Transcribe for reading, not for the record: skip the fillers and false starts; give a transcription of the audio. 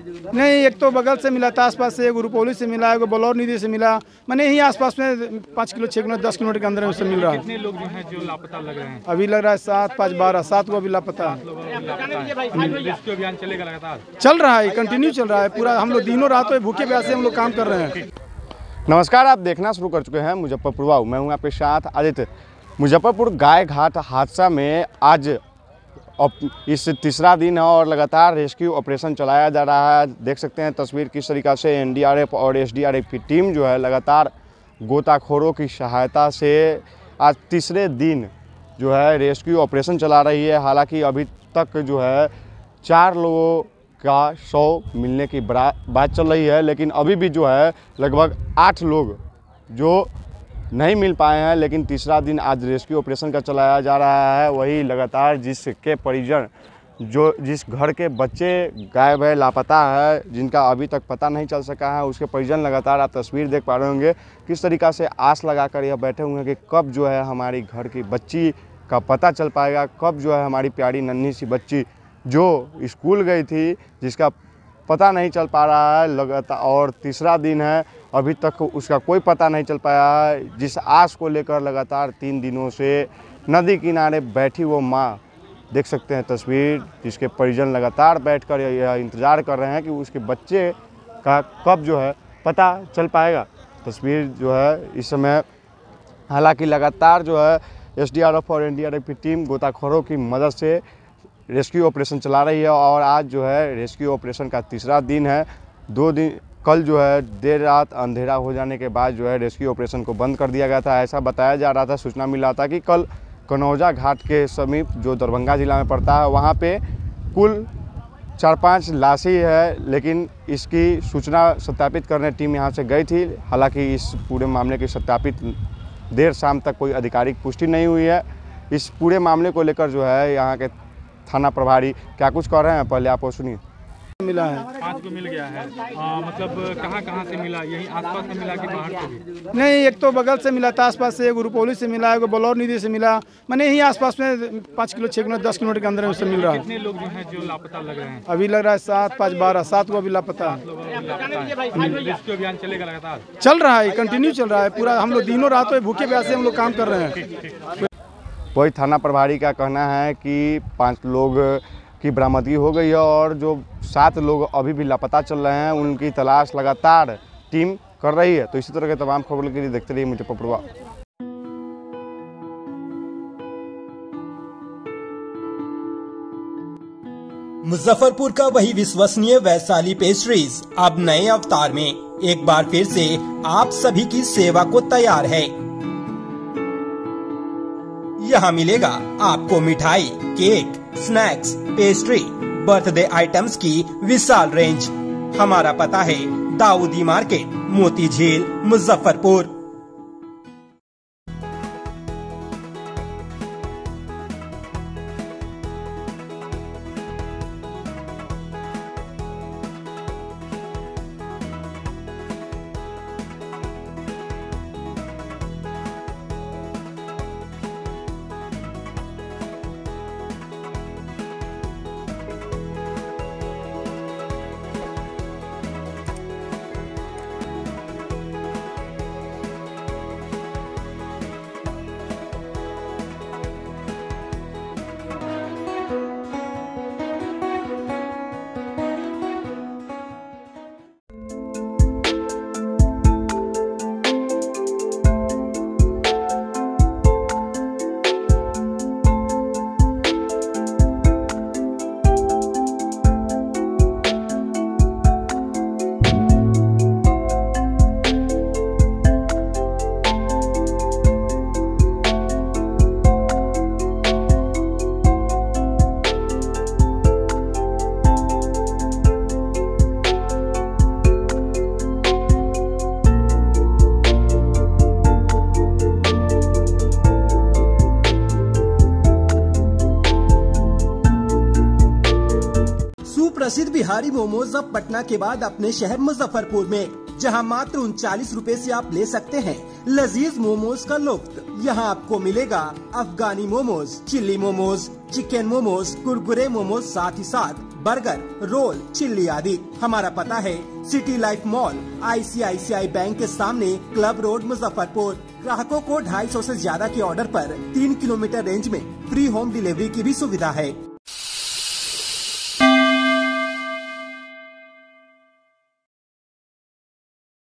नहीं, एक तो बगल से मिला था, आसपास से, एक रुपौली से मिला, एक बलौर निधि से मिला, मैंने यही आसपास में 5 किलो 6 किलो 10 किलोमीटर के अंदर उससे मिल रहा है। कितने लोग जो हैं जो लापता लग रहे हैं? अभी लग रहा है 7, 5, 12, 7 को अभी लापता है। रेस्क्यू अभियान चलेगा लगातार? चल रहा है, कंटिन्यू चल रहा है पूरा। हम लोग दिनों रातों भूखे प्यासे हम लोग काम कर रहे हैं। नमस्कार, आप देखना शुरू कर चुके हैं मुजफ्फरपुर वाव। मैं हूं आपके साथ आदित्य। मुजफ्फरपुर गाय घाट हादसा में आज इस तीसरा दिन है और लगातार रेस्क्यू ऑपरेशन चलाया जा रहा है। देख सकते हैं तस्वीर किस तरीक़ा से एनडीआरएफ और एसडीआरएफ की टीम जो है लगातार गोताखोरों की सहायता से आज तीसरे दिन जो है रेस्क्यू ऑपरेशन चला रही है। हालांकि अभी तक जो है 4 लोगों का शव मिलने की बात चल रही है, लेकिन अभी भी जो है लगभग 8 लोग जो नहीं मिल पाए हैं। लेकिन तीसरा दिन आज रेस्क्यू ऑपरेशन का चलाया जा रहा है। वही लगातार जिसके परिजन जिस घर के बच्चे गायब है, लापता है, जिनका अभी तक पता नहीं चल सका है, उसके परिजन लगातार आप तस्वीर देख पा रहे होंगे किस तरीक़ा से आस लगाकर यह बैठे हुए हैं कि कब जो है हमारी घर की बच्ची का पता चल पाएगा, कब जो है हमारी प्यारी नन्ही सी बच्ची जो स्कूल गई थी जिसका पता नहीं चल पा रहा है लगातार। और तीसरा दिन है, अभी तक उसका कोई पता नहीं चल पाया है। जिस आस को लेकर लगातार 3 दिनों से नदी किनारे बैठी वो माँ, देख सकते हैं तस्वीर, जिसके परिजन लगातार बैठकर यह इंतज़ार कर रहे हैं कि उसके बच्चे का कब जो है पता चल पाएगा। तस्वीर जो है इस समय हालांकि लगातार जो है एसडीआरएफ और एनडीआरएफ की टीम गोताखोरों की मदद से रेस्क्यू ऑपरेशन चला रही है। और आज जो है रेस्क्यू ऑपरेशन का तीसरा दिन है। 2 दिन कल जो है देर रात अंधेरा हो जाने के बाद जो है रेस्क्यू ऑपरेशन को बंद कर दिया गया था। ऐसा बताया जा रहा था, सूचना मिला था कि कल कनौजा घाट के समीप जो दरभंगा जिला में पड़ता है वहाँ पे कुल 4-5 लाशें है, लेकिन इसकी सूचना सत्यापित करने टीम यहाँ से गई थी। हालांकि इस पूरे मामले की सत्यापित देर शाम तक कोई आधिकारिक पुष्टि नहीं हुई है। इस पूरे मामले को लेकर जो है यहाँ के थाना प्रभारी क्या कुछ कर रहे हैं, पहले आप वो सुनिए। मिला है 5 को मिल गया है। मतलब कहाँ से मिला? यही आसपास में मिला कि बाहर से भी? नहीं, एक तो बगल से मिला था, आसपास से, एक रुपौली से मिला, एक बलौर निधि से मिला, मैंने यही आसपास में 5 किलो 6 किलो 10 किलोमीटर के अंदर उससे मिल रहा है। कितने लोग जो हैं जो लापता लग रहे हैं? अभी लग रहा है 7, 5, 12, 7 को अभी लापता है। रेस्क्यू अभियान चलेगा लगातार? चल रहा है, कंटिन्यू चल रहा है पूरा। हम लोग दिनों रातों भूखे प्यासे हम लोग काम कर रहे हैं। वही थाना प्रभारी का कहना है कि 5 लोग की बरामदगी हो गई है और जो 7 लोग अभी भी लापता चल रहे हैं, उनकी तलाश लगातार टीम कर रही है। तो इसी तरह के तमाम खबरों के लिए देखते रहिए मुजफ्फरपुर वाव। मुजफ्फरपुर का वही विश्वसनीय वैशाली पेस्ट्रीज अब नए अवतार में एक बार फिर से आप सभी की सेवा को तैयार है। यहाँ मिलेगा आपको मिठाई, cake, snacks, pastry, birthday items की विशाल रेंज। हमारा पता है दाऊदी मार्केट, मोती झील, मुजफ्फरपुर। प्रसिद्ध बिहारी मोमोज अब पटना के बाद अपने शहर मुजफ्फरपुर में, जहां मात्र 39 रुपए से आप ले सकते हैं लजीज मोमोज का लुत्फ। यहां आपको मिलेगा अफगानी मोमोज, चिल्ली मोमोज, चिकन मोमोज, कुरकुरे मोमोज, साथ ही साथ बर्गर, रोल, चिल्ली आदि। हमारा पता है city life mall, ICICI bank के सामने, क्लब रोड, मुजफ्फरपुर। ग्राहकों को 250 से ज्यादा के ऑर्डर पर 3 किलोमीटर रेंज में फ्री होम डिलीवरी की भी सुविधा है।